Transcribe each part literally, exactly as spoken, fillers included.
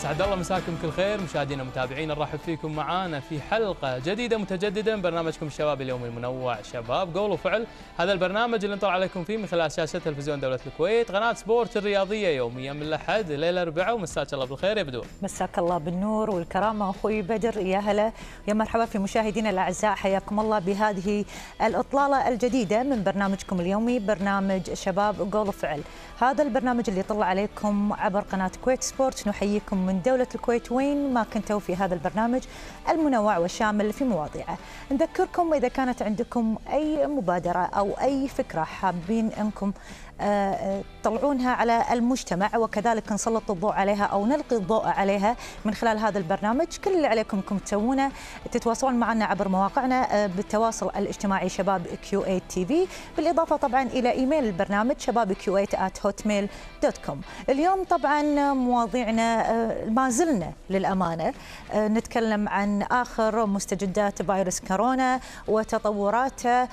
اسعد الله مساكم كل خير مشاهدينا ومتابعينا، نرحب فيكم معانا في حلقه جديده متجدده من برنامجكم الشباب اليومي المنوع شباب قول وفعل. هذا البرنامج اللي نطلع عليكم فيه من خلال شاشه تلفزيون دوله الكويت، قناه سبورت الرياضيه، يوميا من الاحد الى الاربعاء. ومساك الله بالخير يا بدور. مساك الله بالنور والكرامه اخوي بدر، يا هلا يا مرحبا في مشاهدينا الاعزاء، حياكم الله بهذه الاطلاله الجديده من برنامجكم اليومي برنامج شباب قول وفعل. هذا البرنامج اللي يطلع عليكم عبر قناه كويت سبورت. نحييكم من دولة الكويت وين ما كنتوا في هذا البرنامج المنوع والشامل في مواضيعه. نذكركم إذا كانت عندكم أي مبادرة أو أي فكرة حابين أنكم تطلعونها على المجتمع وكذلك نسلط الضوء عليها أو نلقي الضوء عليها من خلال هذا البرنامج، كل اللي عليكم انكم تسوونه تتواصلون معنا عبر مواقعنا بالتواصل الاجتماعي شباب كيو ثمانية تي في، بالإضافة طبعا إلى إيميل البرنامج شباب كيو ثمانية آت هوتميل دوت كوم. اليوم طبعا مواضيعنا ما زلنا للأمانة نتكلم عن آخر مستجدات فيروس كورونا وتطوراته،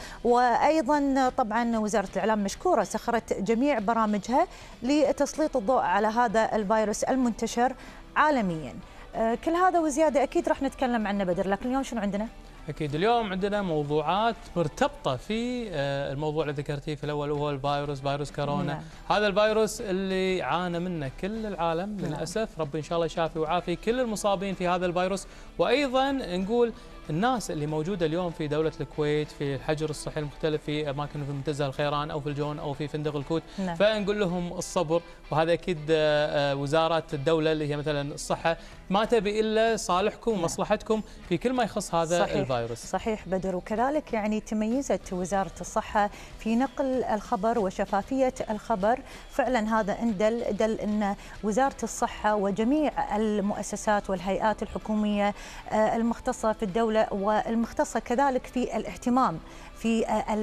وأيضا طبعا وزارة الإعلام مشكورة سخرت جميع برامجها لتسليط الضوء على هذا الفيروس المنتشر عالميا. كل هذا وزيادة أكيد راح نتكلم عنه بدر، لكن اليوم شنو عندنا؟ أكيد اليوم عندنا موضوعات مرتبطة في الموضوع اللي ذكرتيه في الأول وهو الفيروس، فيروس كورونا. نعم. هذا الفيروس اللي عانى منه كل العالم للأسف. نعم. ربي إن شاء الله يشافي ويعافي كل المصابين في هذا الفيروس، وأيضا نقول الناس اللي موجودة اليوم في دولة الكويت في الحجر الصحي المختلف في أماكن في منتزه الخيران أو في الجون أو في فندق الكوت. نعم. فنقول لهم الصبر، وهذا أكيد وزارة الدولة اللي هي مثلا الصحة ما تبي إلا صالحكم ومصلحتكم في كل ما يخص هذا صحيح. الفيروس. صحيح بدر، وكذلك يعني تميزت وزارة الصحة في نقل الخبر وشفافية الخبر. فعلا هذا اندل دل أن وزارة الصحة وجميع المؤسسات والهيئات الحكومية المختصة في الدولة والمختصة كذلك في الاهتمام في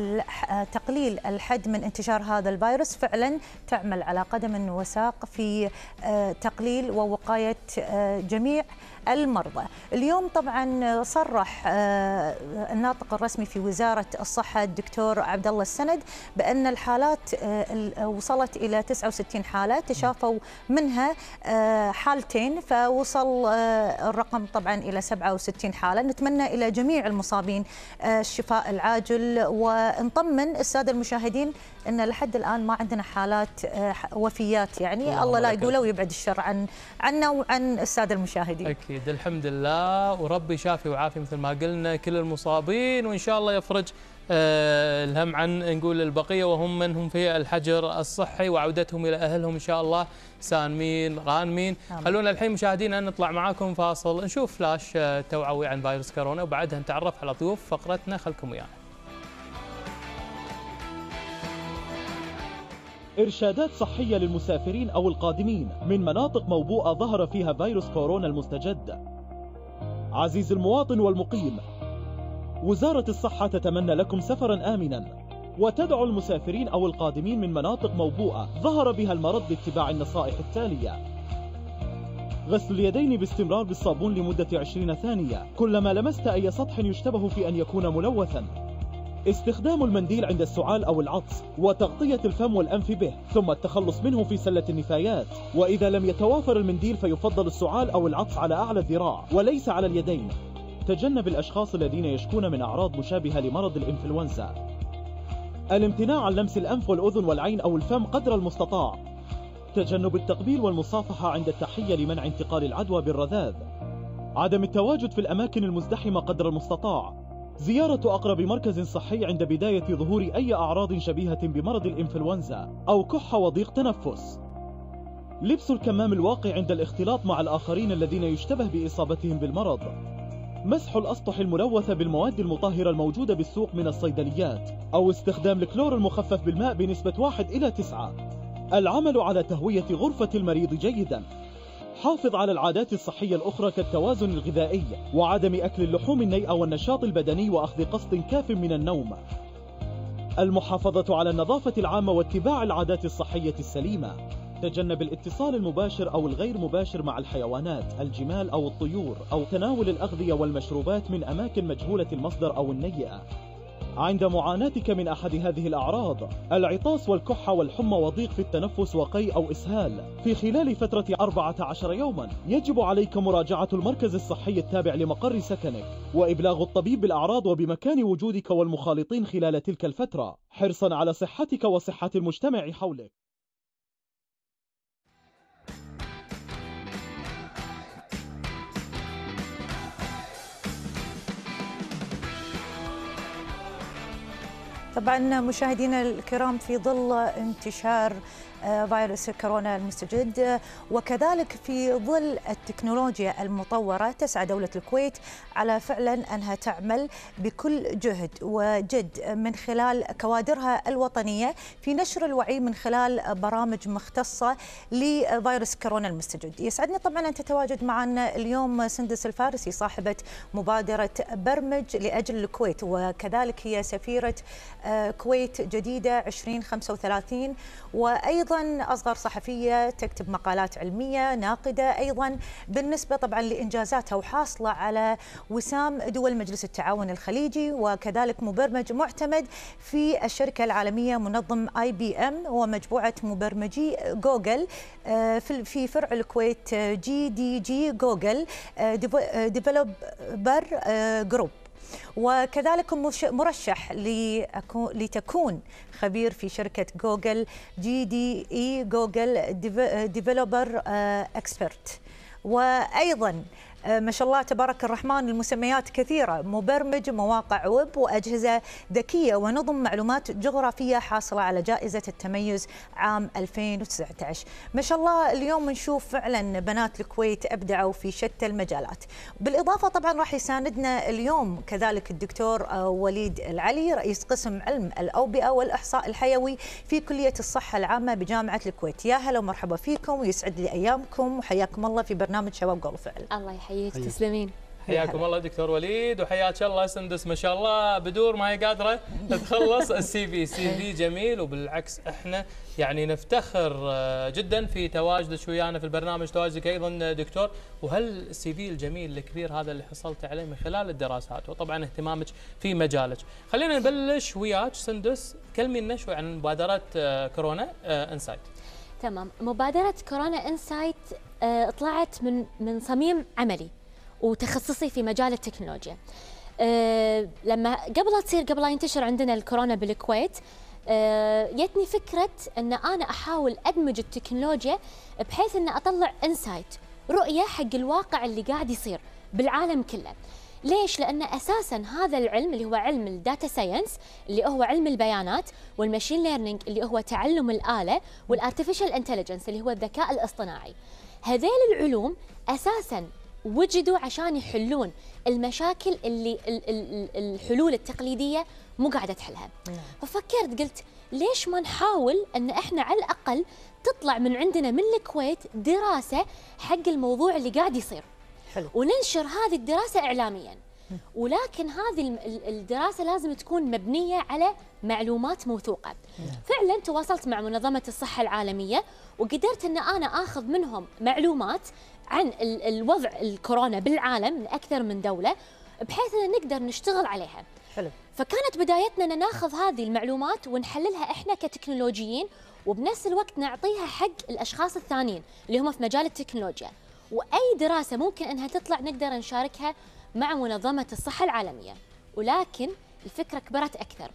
تقليل الحد من انتشار هذا الفيروس فعلا تعمل على قدم وساق في تقليل ووقاية جميع المرضى. اليوم طبعا صرح الناطق الرسمي في وزارة الصحة الدكتور عبد الله السند بأن الحالات وصلت إلى تسعة وستين حالة، تشافوا منها حالتين، فوصل الرقم طبعا إلى سبعة وستين حالة. نتمنى إلى جميع المصابين الشفاء العاجل، ونطمن السادة المشاهدين أن لحد الآن ما عندنا حالات وفيات، يعني الله لا يقوله ويبعد الشر عن عنا وعن السادة المشاهدين. أكيد الحمد لله، وربي يشافي ويعافي مثل ما قلنا كل المصابين، وإن شاء الله يفرج آه الهم عن نقول البقية وهم من هم في الحجر الصحي وعودتهم إلى أهلهم إن شاء الله سالمين غانمين. خلونا الحين مشاهدينا نطلع معاكم فاصل نشوف فلاش آه توعوي عن فيروس كورونا، وبعدها نتعرف على ضيوف فقرتنا. خلكم ويانا. إرشادات صحية للمسافرين أو القادمين من مناطق موبوءة ظهر فيها فيروس كورونا المستجد. عزيز المواطن والمقيم، وزارة الصحة تتمنى لكم سفرا آمنا، وتدعو المسافرين أو القادمين من مناطق موبوءة ظهر بها المرض باتباع النصائح التالية: غسل اليدين باستمرار بالصابون لمدة عشرين ثانية كلما لمست أي سطح يشتبه في أن يكون ملوثا، استخدام المنديل عند السعال أو العطس، وتغطية الفم والأنف به، ثم التخلص منه في سلة النفايات. وإذا لم يتوافر المنديل فيفضل السعال أو العطس على أعلى الذراع وليس على اليدين. تجنب الأشخاص الذين يشكون من أعراض مشابهة لمرض الإنفلونزا. الامتناع عن لمس الأنف والأذن والعين أو الفم قدر المستطاع. تجنب التقبيل والمصافحة عند التحية لمنع انتقال العدوى بالرذاذ. عدم التواجد في الأماكن المزدحمة قدر المستطاع. زيارة أقرب مركز صحي عند بداية ظهور أي أعراض شبيهة بمرض الإنفلونزا أو كحة وضيق تنفس. لبس الكمام الواقي عند الاختلاط مع الآخرين الذين يشتبه بإصابتهم بالمرض. مسح الأسطح الملوثة بالمواد المطهرة الموجودة بالسوق من الصيدليات، أو استخدام الكلور المخفف بالماء بنسبة واحد إلى تسعة. العمل على تهوية غرفة المريض جيدا. حافظ على العادات الصحية الأخرى كالتوازن الغذائي وعدم أكل اللحوم النيئة والنشاط البدني وأخذ قسط كاف من النوم. المحافظة على النظافة العامة واتباع العادات الصحية السليمة. تجنب الاتصال المباشر أو الغير مباشر مع الحيوانات، الجمال أو الطيور، أو تناول الأغذية والمشروبات من أماكن مجهولة المصدر أو النيئة. عند معاناتك من أحد هذه الأعراض: العطاس والكحة والحمى وضيق في التنفس وقيء أو إسهال في خلال فترة أربعة عشر يوما، يجب عليك مراجعة المركز الصحي التابع لمقر سكنك وإبلاغ الطبيب بالأعراض وبمكان وجودك والمخالطين خلال تلك الفترة، حرصا على صحتك وصحة المجتمع حولك. طبعا مشاهدينا الكرام، في ظل انتشار فيروس كورونا المستجد وكذلك في ظل التكنولوجيا المطورة، تسعى دولة الكويت على فعلا أنها تعمل بكل جهد وجد من خلال كوادرها الوطنية في نشر الوعي من خلال برامج مختصة لفيروس كورونا المستجد. يسعدني طبعا أن تتواجد معنا اليوم سندس الفارسي، صاحبة مبادرة برمج لأجل الكويت، وكذلك هي سفيرة كويت جديدة عشرين خمسة وثلاثين، وأيضا أصغر صحفية تكتب مقالات علمية ناقدة أيضا بالنسبة طبعا لإنجازاتها، وحاصلة على وسام دول مجلس التعاون الخليجي، وكذلك مبرمج معتمد في الشركة العالمية منظم آي بي إم ومجموعة مبرمجي جوجل في فرع الكويت جي دي جي جوجل ديفلوبر جروب، وكذلك مرشح لتكون خبير في شركة جوجل جي دي اي جوجل ديفلوبر اكسبرت، وأيضا ما شاء الله تبارك الرحمن المسميات كثيرة، مبرمج مواقع ويب وأجهزة ذكية ونظم معلومات جغرافية، حاصلة على جائزة التميز عام ألفين وتسعة عشر. ما شاء الله اليوم نشوف فعلا بنات الكويت أبدعوا في شتى المجالات. بالإضافة طبعا راح يساندنا اليوم كذلك الدكتور وليد العلي، رئيس قسم علم الأوبئة والإحصاء الحيوي في كلية الصحة العامة بجامعة الكويت. يا هلا ومرحبا فيكم، ويسعد لي أيامكم، وحياكم الله في برنامج شباب قول وفعل. الله يحييك. تسلمين. حياكم الله دكتور وليد، وحياك الله سندس، ما شاء الله بدور ما هي قادره تخلص السي في، سي في جميل، وبالعكس احنا يعني نفتخر جدا في تواجدك ويانا في البرنامج، تواجدك ايضا دكتور، وهل السي في الجميل الكبير هذا اللي حصلت عليه من خلال الدراسات وطبعا اهتمامك في مجالك. خلينا نبلش وياك سندس، كلمينا شوي عن مبادره كورونا انسايت. تمام، مبادره كورونا انسايت اه طلعت من من صميم عملي وتخصصي في مجال التكنولوجيا. أه لما قبل لا تصير قبل لا ينتشر عندنا الكورونا بالكويت، أه جتني فكره ان انا احاول ادمج التكنولوجيا بحيث ان اطلع انسايت، رؤيه حق الواقع اللي قاعد يصير بالعالم كله. ليش؟ لان اساسا هذا العلم اللي هو علم الداتا ساينس، اللي هو علم البيانات، والماشين ليرنينج اللي هو تعلم الاله، والارتفيشال انتليجنس اللي هو الذكاء الاصطناعي، هذيل العلوم اساسا وجدوا عشان يحلون المشاكل اللي الحلول التقليديه مو قاعده تحلها. ففكرت قلت ليش ما نحاول ان احنا على الاقل تطلع من عندنا من الكويت دراسه حق الموضوع اللي قاعد يصير. حلو. وننشر هذه الدراسه اعلاميا، ولكن هذه الدراسه لازم تكون مبنيه على معلومات موثوقه. فعلا تواصلت مع منظمه الصحه العالميه وقدرت ان انا اخذ منهم معلومات عن الوضع الكورونا بالعالم من اكثر من دوله، بحيث ان نقدر نشتغل عليها. حلو. فكانت بدايتنا ان ناخذ هذه المعلومات ونحللها احنا كتكنولوجيين، وبنفس الوقت نعطيها حق الاشخاص الثانيين اللي هم في مجال التكنولوجيا، واي دراسه ممكن انها تطلع نقدر نشاركها مع منظمه الصحه العالميه. ولكن الفكره كبرت اكثر.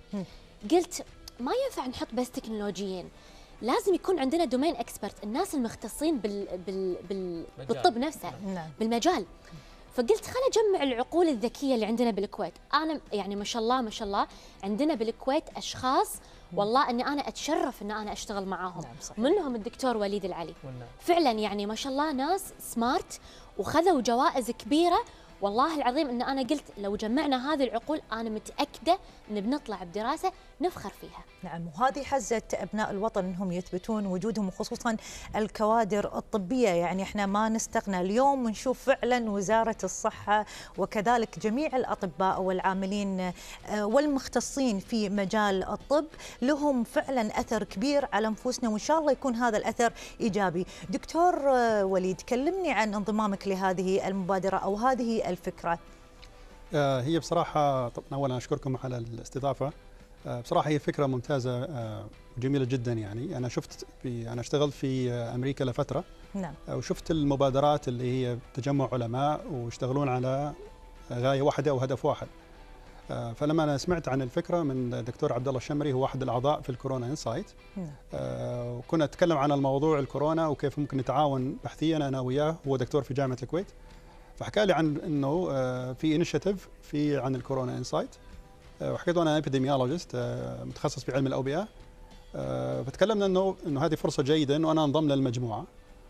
قلت ما ينفع نحط بس تكنولوجيين، لازم يكون عندنا دومين اكسبرت، الناس المختصين بال بال بال بالطب نفسه. نعم. بالمجال. فقلت خل اجمع العقول الذكيه اللي عندنا بالكويت. انا يعني ما شاء الله ما شاء الله عندنا بالكويت اشخاص والله اني انا اتشرف ان انا اشتغل معاهم. نعم. منهم الدكتور وليد العلي. نعم. فعلا يعني ما شاء الله ناس سمارت وخذوا جوائز كبيره. والله العظيم ان انا قلت لو جمعنا هذه العقول انا متاكده ان بنطلع بدراسه نفخر فيها. نعم، وهذه حزه ابناء الوطن انهم يثبتون وجودهم، وخصوصا الكوادر الطبيه. يعني احنا ما نستغنى اليوم ونشوف فعلا وزاره الصحه وكذلك جميع الاطباء والعاملين والمختصين في مجال الطب لهم فعلا اثر كبير على نفوسنا، وان شاء الله يكون هذا الاثر ايجابي. دكتور وليد، كلمني عن انضمامك لهذه المبادره او هذه الفكره. هي بصراحة طبعا أولا أشكركم على الاستضافة. بصراحة هي فكرة ممتازة وجميلة جدا. يعني أنا شفت في أنا اشتغلت في أمريكا لفترة. نعم. وشفت المبادرات اللي هي تجمع علماء ويشتغلون على غاية واحدة أو هدف واحد. فلما أنا سمعت عن الفكرة من الدكتور عبد الله الشمري، هو أحد الأعضاء في الكورونا إنسايت، وكنا نتكلم عن الموضوع الكورونا وكيف ممكن نتعاون بحثيا أنا وياه، هو دكتور في جامعة الكويت، فحكى لي عن إنه في انيشيتيف في عن الكورونا إنسايت، وحكيت أنا ابيديميولوجيست متخصص في علم الأوبئة، فتكلمنا إنه إنه هذه فرصة جيدة إنه أنا انضم للمجموعة.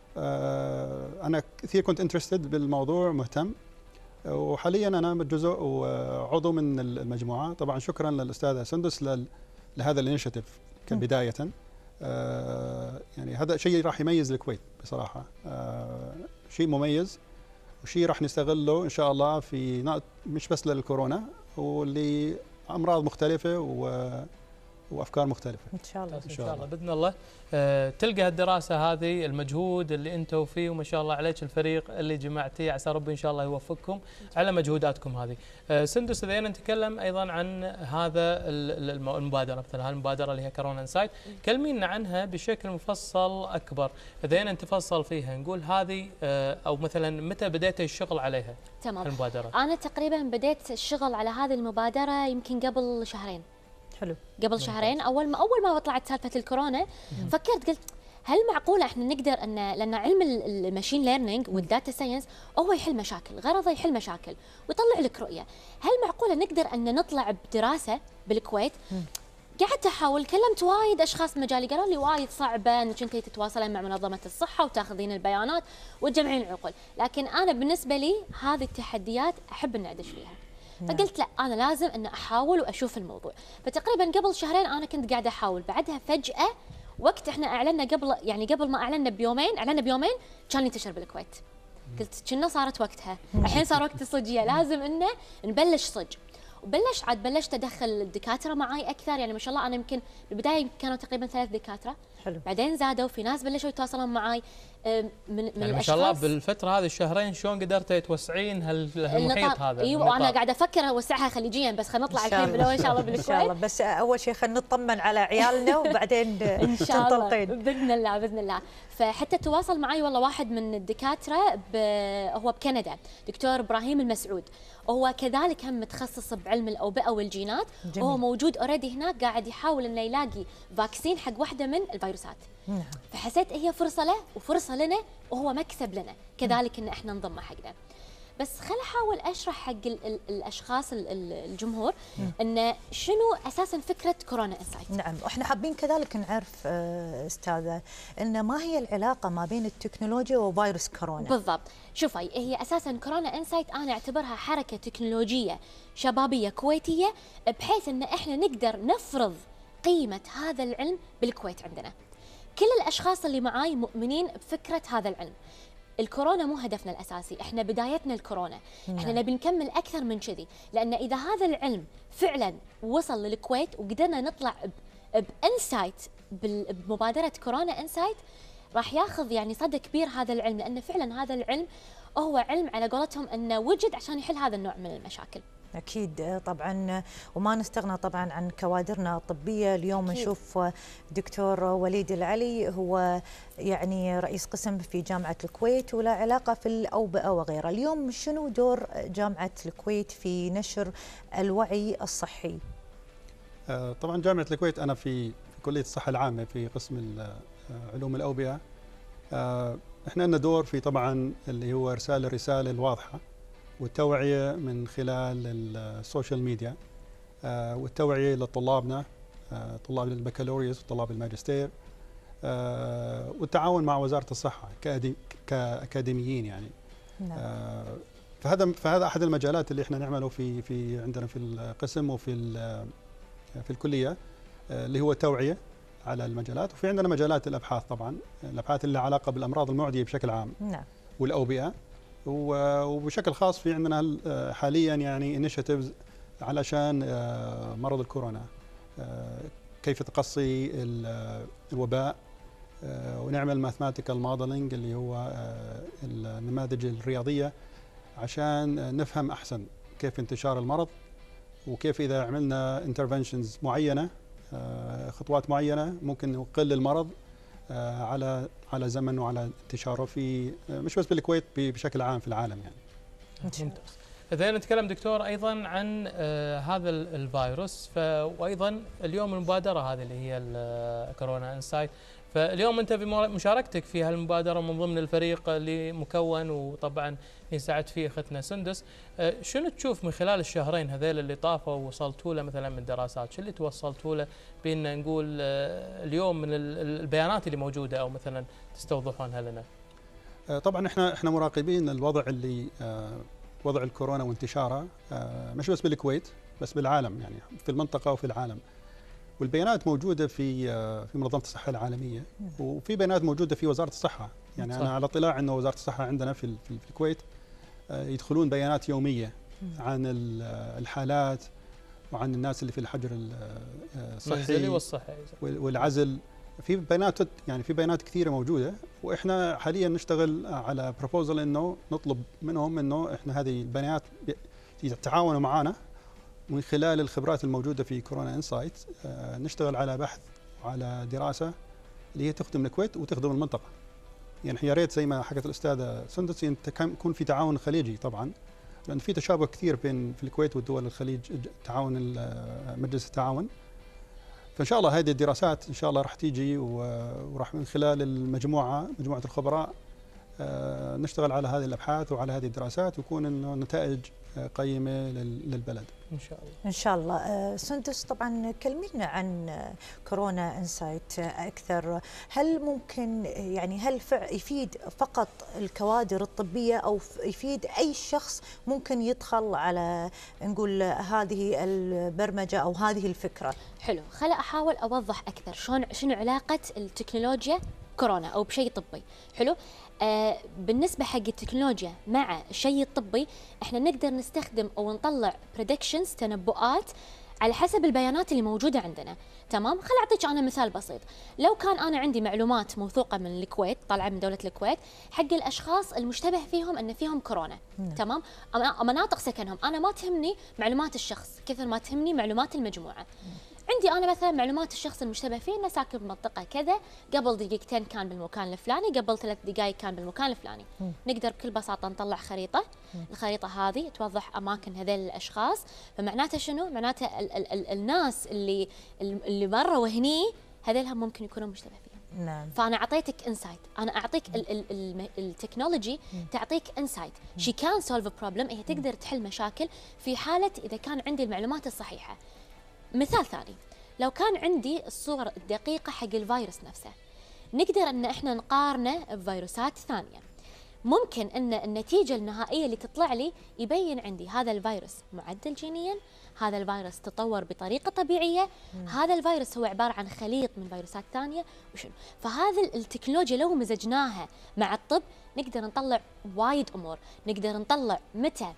أنا كثير كنت انترستد بالموضوع، مهتم، وحاليا انا جزء وعضو من المجموعه. طبعا شكرا للاستاذه سندس لهذا الانشيتيف كبدايه. آه يعني هذا شيء راح يميز الكويت بصراحه، آه شيء مميز وشيء راح نستغله ان شاء الله في مش بس للكورونا ولامراض مختلفه و وافكار مختلفه ان شاء الله. ان شاء الله باذن الله. أه تلقى الدراسه هذه، المجهود اللي انتم فيه وما شاء الله عليك الفريق اللي جمعتيه، عسى ربي ان شاء الله يوفقكم على مجهوداتكم هذه. أه سندس، اذا نتكلم ايضا عن هذا المبادره، مثلا هذه المبادره اللي هي كورونا انسايت، كلمينا عنها بشكل مفصل اكبر، اذا نتفصل فيها نقول هذه أه او مثلا متى بديت الشغل عليها؟ تمام. المبادره انا تقريبا بديت الشغل على هذه المبادره يمكن قبل شهرين. حلو. قبل شهرين اول ما اول ما طلعت سالفه الكورونا فكرت قلت هل معقوله احنا نقدر ان لان علم الماشين ليرنينج والداتا ساينس هو يحل مشاكل، غرضه يحل مشاكل ويطلع لك رؤيه، هل معقوله نقدر ان نطلع بدراسه بالكويت؟ قعدت احاول، كلمت وايد اشخاص مجالي قالوا لي وايد صعبه انك انت تتواصلين مع منظمه الصحه وتاخذين البيانات وتجمعين العقول، لكن انا بالنسبه لي هذه التحديات احب اني ادش فيها. فقلت لا انا لازم ان احاول واشوف الموضوع. فتقريبا قبل شهرين انا كنت قاعده احاول، بعدها فجاه وقت احنا اعلنا قبل يعني قبل ما اعلنا بيومين، اعلنا بيومين كان ينتشر بالكويت. قلت كنا صارت وقتها، الحين صار وقت الصجيه، لازم انه نبلش صج. وبلش عاد بلشت ادخل الدكاتره معي اكثر، يعني ما شاء الله انا يمكن بالبدايه كانوا تقريبا ثلاث دكاتره. حلو. بعدين زادوا، في ناس بلشوا يتواصلون معي من من يعني ما شاء الله بالفتره هذه الشهرين شلون قدرتي توسعين هالمحيط هذا؟ ايوه وانا قاعده افكر اوسعها خليجيا، بس خلينا نطلع الحين بالاول ان شاء الله بالكويت. ان شاء الله، بس اول شيء خلينا نطمن على عيالنا وبعدين ان شاء الله باذن الله باذن الله. فحتى تواصل معي والله واحد من الدكاتره هو بكندا، دكتور ابراهيم المسعود، هو كذلك هم متخصص بعلم الاوبئه والجينات. جميل. وهو موجود اوريدي هناك قاعد يحاول انه يلاقي فاكسين حق واحده من الفيروسات. نعم. فحسيت هي فرصه له وفرصه لنا وهو مكسب لنا كذلك ان احنا نضم حقنا. بس خل احاول اشرح حق ال ال الاشخاص ال الجمهور ان شنو اساسا فكره كورونا انسايت. نعم، واحنا حابين كذلك نعرف استاذه ان ما هي العلاقه ما بين التكنولوجيا وفيروس كورونا. بالضبط. شوفي، هي اساسا كورونا انسايت انا اعتبرها حركه تكنولوجيه شبابيه كويتيه، بحيث ان احنا نقدر نفرض قيمه هذا العلم بالكويت عندنا. كل الاشخاص اللي معاي مؤمنين بفكره هذا العلم. الكورونا مو هدفنا الاساسي، احنا بدايتنا الكورونا، احنا نبي نكمل اكثر من كذي، لان اذا هذا العلم فعلا وصل للكويت وقدرنا نطلع بانسايت بمبادره كورونا انسايت، راح ياخذ يعني صدى كبير هذا العلم، لان فعلا هذا العلم هو علم على قولتهم انه وجد عشان يحل هذا النوع من المشاكل. أكيد طبعا، وما نستغنى طبعا عن كوادرنا الطبية. اليوم أكيد. نشوف دكتور وليد العلي، هو يعني رئيس قسم في جامعة الكويت ولا علاقة في الأوبئة وغيرها. اليوم شنو دور جامعة الكويت في نشر الوعي الصحي؟ طبعا جامعة الكويت أنا في كلية الصحة العامة في قسم علوم الأوبئة. احنا لنا دور في طبعا اللي هو إرسال الرسالة الواضحة والتوعية من خلال السوشيال ميديا، والتوعية لطلابنا، طلاب البكالوريوس وطلاب الماجستير، والتعاون مع وزارة الصحة كأكاديميين يعني. نعم. فهذا فهذا أحد المجالات اللي احنا نعمله في في عندنا في القسم وفي في الكلية، اللي هو التوعية على المجالات. وفي عندنا مجالات الأبحاث، طبعا الأبحاث اللي لها علاقة بالأمراض المعدية بشكل عام. نعم. والأوبئة، وبشكل خاص في عندنا حاليا يعني انيشيتيفز علشان مرض الكورونا، كيف تقصي الوباء، ونعمل ماثماتيكال موديلنج اللي هو النماذج الرياضيه عشان نفهم احسن كيف انتشار المرض، وكيف إذا عملنا انترفنشنز معينة، خطوات معينة ممكن نقلل المرض على على زمن وعلى انتشاره في مش بس بالكويت بشكل عام في العالم يعني. ممتاز. إذا نتكلم دكتور أيضا عن هذا الفيروس، وأيضا اليوم المبادرة هذه اللي هي الكورونا انسايت، فاليوم أنت بمشاركتك في هالمبادرة من ضمن الفريق اللي مكون وطبعا يساعد فيه أختنا سندس، شنو تشوف من خلال الشهرين هذيل اللي طافوا ووصلتوا له مثلا من دراسات، شو اللي توصلتوا له بأن نقول اليوم من البيانات اللي موجودة أو مثلا تستوضحونها لنا؟ طبعا احنا احنا مراقبين الوضع اللي وضع الكورونا وانتشاره مش بس بالكويت بس بالعالم، يعني في المنطقة وفي العالم. والبيانات موجودة في في منظمة الصحة العالمية، وفي بيانات موجودة في وزارة الصحة. يعني صح. أنا على اطلاع أنه وزارة الصحة عندنا في في الكويت يدخلون بيانات يومية عن الحالات وعن الناس اللي في الحجر الصحي والصحي والعزل. في بيانات يعني في بيانات كثيرة موجودة، وإحنا حاليا نشتغل على بروبوزل إنه نطلب منهم إنه إحنا هذه البيانات يتعاونوا معنا من خلال الخبرات الموجودة في كورونا انسايت، نشتغل على بحث وعلى دراسة اللي هي تخدم الكويت وتخدم المنطقة. يعني يا ريت زي ما حكت الأستاذة سندس يكون في تعاون خليجي طبعا، لأن في تشابه كثير بين في الكويت والدول الخليج، تعاون مجلس التعاون. فإن شاء الله هذه الدراسات إن شاء الله راح تيجي، وراح من خلال المجموعة مجموعة الخبراء نشتغل على هذه الأبحاث وعلى هذه الدراسات، ويكون إنه نتائج قيمة للبلد إن شاء الله. إن شاء الله. سندس، طبعا كلمينا عن كورونا انسايت أكثر. هل ممكن يعني هل يفيد فقط الكوادر الطبية أو يفيد أي شخص ممكن يدخل على نقول هذه البرمجة أو هذه الفكرة؟ حلو، خلي أحاول أوضح أكثر شلون شنو علاقة التكنولوجيا كورونا أو بشيء طبي. حلو. آه بالنسبة حق التكنولوجيا مع الشيء الطبي، احنا نقدر نستخدم او نطلع predictions تنبؤات على حسب البيانات اللي موجودة عندنا. تمام. خل اعطيك انا مثال بسيط. لو كان انا عندي معلومات موثوقة من الكويت، طالعة من دولة الكويت، حق الاشخاص المشتبه فيهم ان فيهم كورونا. مم. تمام. مناطق سكنهم، انا ما تهمني معلومات الشخص كثر ما تهمني معلومات المجموعة. مم. عندي أنا مثلا معلومات الشخص المشتبه فيه إنه ساكن بمنطقة كذا، قبل دقيقتين كان بالمكان الفلاني، قبل ثلاث دقائق كان بالمكان الفلاني. م. نقدر بكل بساطة نطلع خريطة. م. الخريطة هذه توضح أماكن هذيل الأشخاص، فمعناته شنو؟ معناته ال ال ال الناس اللي اللي مرة وهني هذيلهم ممكن يكونوا مشتبه فيهم. نعم. فأنا أعطيتك إنسايت، أنا أعطيك ال ال ال التكنولوجي تعطيك إنسايت. شي كان سولف بروبلم، هي تقدر تحل مشاكل في حالة إذا كان عندي المعلومات الصحيحة. مثال ثاني، لو كان عندي الصور الدقيقة حق الفيروس نفسه، نقدر ان احنا نقارنه بفيروسات ثانية. ممكن ان النتيجة النهائية اللي تطلع لي يبين عندي هذا الفيروس معدل جينيا، هذا الفيروس تطور بطريقة طبيعية، مم. هذا الفيروس هو عبارة عن خليط من فيروسات ثانية وشنو. فهذا التكنولوجيا لو مزجناها مع الطب نقدر نطلع وايد امور، نقدر نطلع متى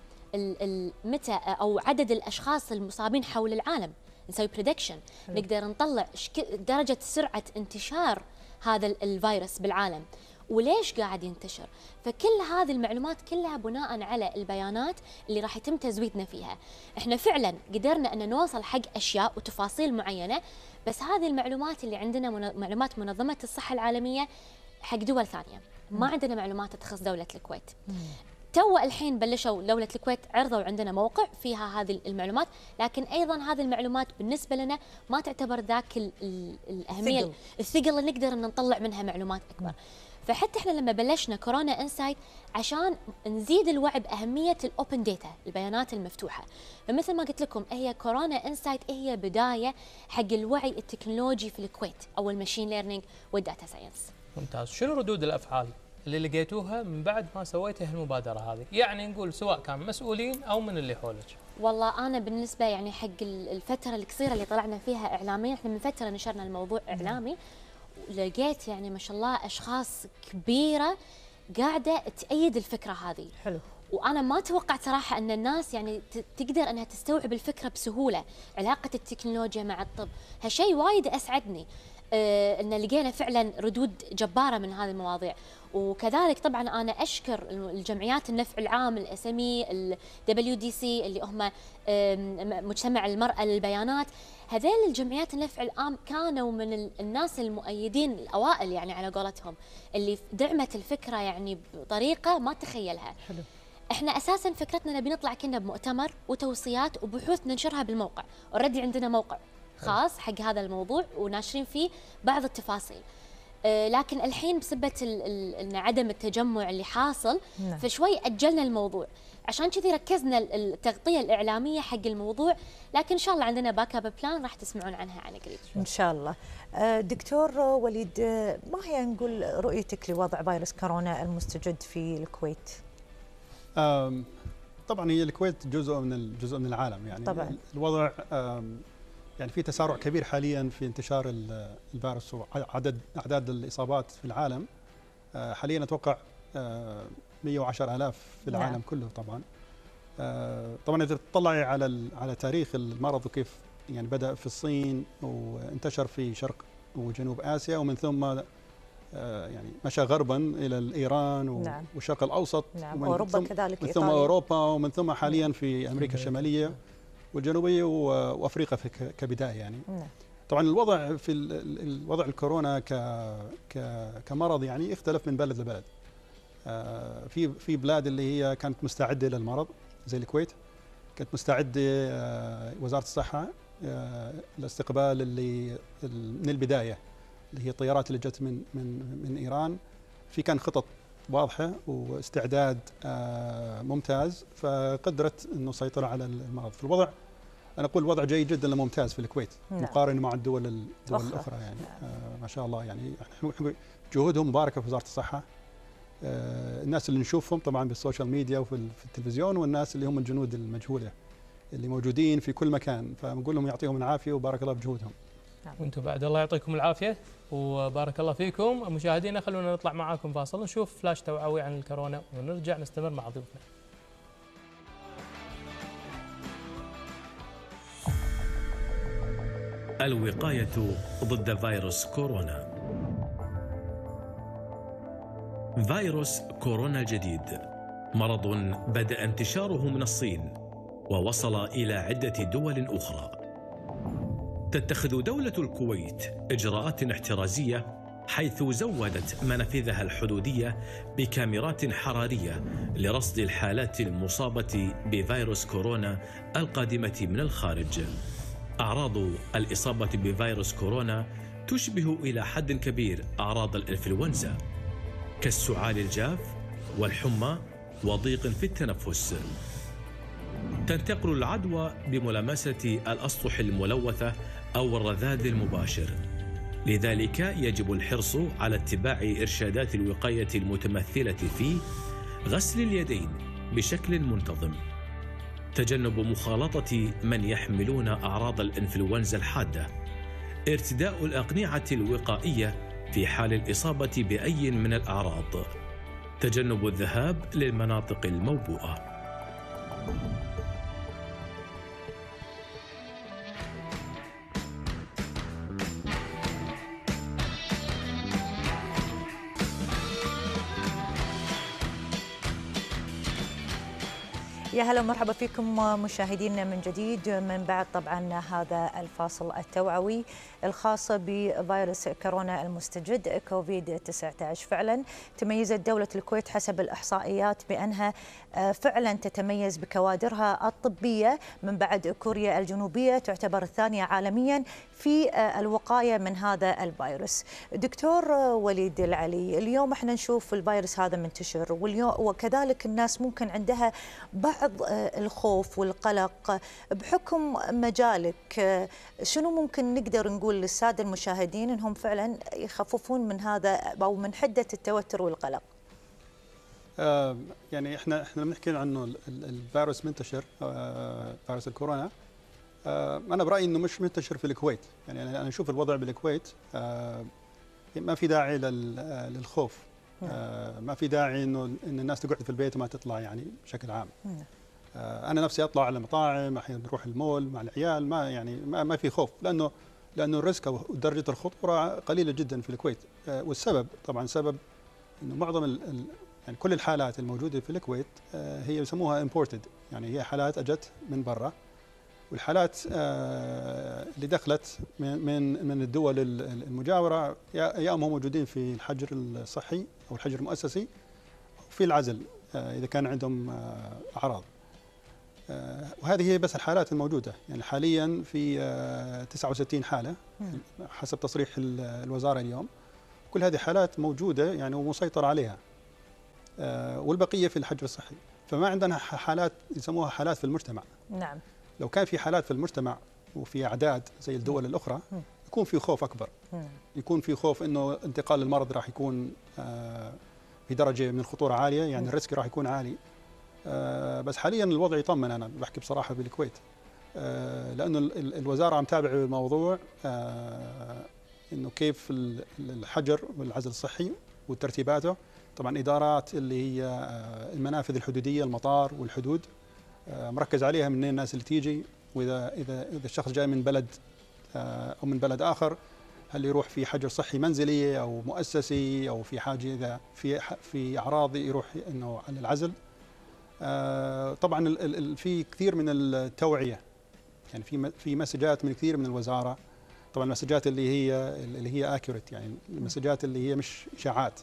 متى او عدد الاشخاص المصابين حول العالم، نسوي بريدكشن، نقدر نطلع درجة سرعة انتشار هذا الفيروس بالعالم وليش قاعد ينتشر. فكل هذه المعلومات كلها بناء على البيانات اللي راح يتم تزويدنا فيها. احنا فعلا قدرنا ان نوصل حق اشياء وتفاصيل معينة، بس هذه المعلومات اللي عندنا معلومات منظمة الصحة العالمية حق دول ثانية، ما عندنا معلومات تخص دولة الكويت. تو الحين بلشوا دولة الكويت عرضوا عندنا موقع فيها هذه المعلومات، لكن أيضا هذه المعلومات بالنسبة لنا ما تعتبر ذاك ال ال الأهمية الثقل اللي نقدر أن نطلع منها معلومات أكبر. م. فحتى احنا لما بلشنا كورونا انسايت عشان نزيد الوعي بأهمية الأوبن داتا، البيانات المفتوحة. فمثل ما قلت لكم هي كورونا انسايت هي بداية حق الوعي التكنولوجي في الكويت أو الماشين ليرنينج والداتا ساينس. ممتاز. شنو ردود الأفعال اللي لقيتوها من بعد ما سويتوا هالمبادرة هذه؟ يعني نقول سواء كان مسؤولين أو من اللي حولك. والله أنا بالنسبة يعني حق الفترة القصيرة اللي طلعنا فيها إعلاميا، إحنا من فترة نشرنا الموضوع إعلامي، لقيت يعني ما شاء الله أشخاص كبيرة قاعدة تأيد الفكرة هذه. حلو. وأنا ما توقعت صراحة أن الناس يعني تقدر أنها تستوعب الفكرة بسهولة، علاقة التكنولوجيا مع الطب، هالشيء وايد أسعدني. آه ان لقينا فعلا ردود جباره من هذه المواضيع. وكذلك طبعا انا اشكر الجمعيات النفع العام، الاس ام اي، الدبليو دي سي اللي هم مجتمع المراه للبيانات. هذيل الجمعيات النفع العام كانوا من الناس المؤيدين الاوائل يعني على قولتهم، اللي دعمت الفكره يعني بطريقه ما تتخيلها. حلو. احنا اساسا فكرتنا نبي نطلع كنا بمؤتمر وتوصيات وبحوث ننشرها بالموقع، اوريدي عندنا موقع خاص حق هذا الموضوع وناشرين فيه بعض التفاصيل. آه لكن الحين بسبه ان عدم التجمع اللي حاصل نعم. فشوي اجلنا الموضوع، عشان كذي ركزنا التغطيه الاعلاميه حق الموضوع، لكن ان شاء الله عندنا باك اب بلان راح تسمعون عنها عن قريب. ان شاء الله. دكتور وليد، ما هي نقول رؤيتك لوضع فيروس كورونا المستجد في الكويت؟ طبعا هي الكويت جزء من جزء من العالم يعني طبعا. الوضع يعني في تسارع كبير حاليا في انتشار الفيروس وعدد اعداد الاصابات في العالم. حاليا اتوقع مئة وعشرة آلاف في العالم نعم. كله طبعا. طبعا اذا تطلعي على على تاريخ المرض وكيف يعني بدا في الصين وانتشر في شرق وجنوب اسيا، ومن ثم يعني مشى غربا الى ايران نعم. والشرق الاوسط نعم. واوروبا كذلك، من ثم اوروبا، ومن ثم حاليا في امريكا الشماليه والجنوبيه وافريقيا كبدايه يعني نعم. طبعا الوضع في الوضع الكورونا ك كمرض يعني يختلف من بلد لبلد. في في بلاد اللي هي كانت مستعده للمرض زي الكويت، كانت مستعده وزاره الصحه لاستقبال اللي من البدايه اللي هي الطيارات اللي جت من من من ايران. في كان خطط واضحه واستعداد ممتاز، فقدرت انه سيطر على المرض. في الوضع انا اقول الوضع جيد جدا لممتاز في الكويت نعم. مقارنه مع الدول الدول أخرى. الاخرى يعني نعم. آه ما شاء الله يعني جهودهم مباركه في وزاره الصحه. آه الناس اللي نشوفهم طبعا بالسوشيال ميديا وفي التلفزيون، والناس اللي هم الجنود المجهوله اللي موجودين في كل مكان، فنقول لهم يعطيهم العافيه وبارك الله بجهودهم. وانتم بعد الله يعطيكم العافيه وبارك الله فيكم. مشاهدينا خلونا نطلع معاكم فاصل ونشوف فلاش توعوي عن الكورونا ونرجع نستمر مع ضيوفنا. الوقاية ضد فيروس كورونا. فيروس كورونا الجديد مرض بدأ انتشاره من الصين ووصل إلى عدة دول أخرى. تتخذ دولة الكويت إجراءات احترازية، حيث زودت منافذها الحدودية بكاميرات حرارية لرصد الحالات المصابة بفيروس كورونا القادمة من الخارج. أعراض الإصابة بفيروس كورونا تشبه إلى حد كبير أعراض الإنفلونزا كالسعال الجاف والحمى وضيق في التنفس. تنتقل العدوى بملامسة الأسطح الملوثة أو الرذاذ المباشر، لذلك يجب الحرص على اتباع إرشادات الوقاية المتمثلة في غسل اليدين بشكل منتظم، تجنب مخالطة من يحملون أعراض الإنفلونزا الحادة، ارتداء الأقنعة الوقائية في حال الإصابة بأي من الأعراض، تجنب الذهاب للمناطق الموبوءة. يا هلا ومرحبا فيكم مشاهدينا من جديد من بعد طبعا هذا الفاصل التوعوي الخاص بفيروس كورونا المستجد كوفيد تسعة عشر. فعلا تميزت دولة الكويت حسب الإحصائيات بأنها فعلا تتميز بكوادرها الطبية من بعد كوريا الجنوبية، تعتبر الثانية عالميا في الوقاية من هذا الفيروس. دكتور وليد العلي، اليوم احنا نشوف الفيروس هذا منتشر، واليوم وكذلك الناس ممكن عندها بعض الخوف والقلق. بحكم مجالك شنو ممكن نقدر نقول للسادة المشاهدين انهم فعلا يخففون من هذا او من حدة التوتر والقلق؟ آه يعني احنا احنا بنحكي عنه الفيروس منتشر، آه فيروس الكورونا. آه انا برايي انه مش منتشر في الكويت، يعني انا اشوف الوضع بالكويت آه ما في داعي للخوف. آه ما في داعي انه ان الناس تقعد في البيت وما تطلع يعني بشكل عام. آه انا نفسي اطلع على مطاعم، احيانا نروح المول مع العيال، ما يعني ما, ما في خوف، لانه لانه الريسك او درجه الخطوره قليله جدا في الكويت. والسبب طبعا سبب انه معظم ال يعني كل الحالات الموجوده في الكويت هي يسموها امبورتد، يعني هي حالات اجت من برا، والحالات اللي دخلت من من من الدول المجاوره يا اما هم موجودين في الحجر الصحي او الحجر المؤسسي او في العزل اذا كان عندهم اعراض. وهذه هي بس الحالات الموجوده، يعني حاليا في تسعة وستين حاله حسب تصريح الوزاره اليوم. كل هذه حالات موجوده يعني ومسيطر عليها، والبقيه في الحجر الصحي. فما عندنا حالات يسموها حالات في المجتمع. نعم. لو كان في حالات في المجتمع وفي اعداد زي الدول الاخرى يكون في خوف اكبر، يكون في خوف انه انتقال المرض راح يكون في درجه من الخطوره عاليه، يعني الريسك راح يكون عالي. بس حاليا الوضع يطمن، انا بحكي بصراحه بالكويت، لانه الوزاره عم تتابع الموضوع، انه كيف الحجر والعزل الصحي وترتيباته. طبعا ادارات اللي هي المنافذ الحدوديه، المطار والحدود، مركز عليها من الناس اللي تيجي، واذا اذا اذا الشخص جاي من بلد او من بلد اخر هل يروح في حجر صحي منزلي او مؤسسي، او في حاجه اذا في في اعراض يروح انه على العزل. طبعا في كثير من التوعيه، يعني في في مسجات من كثير من الوزاره، طبعا المسجات اللي هي اللي هي اكيوريت، يعني المسجات اللي هي مش اشاعات.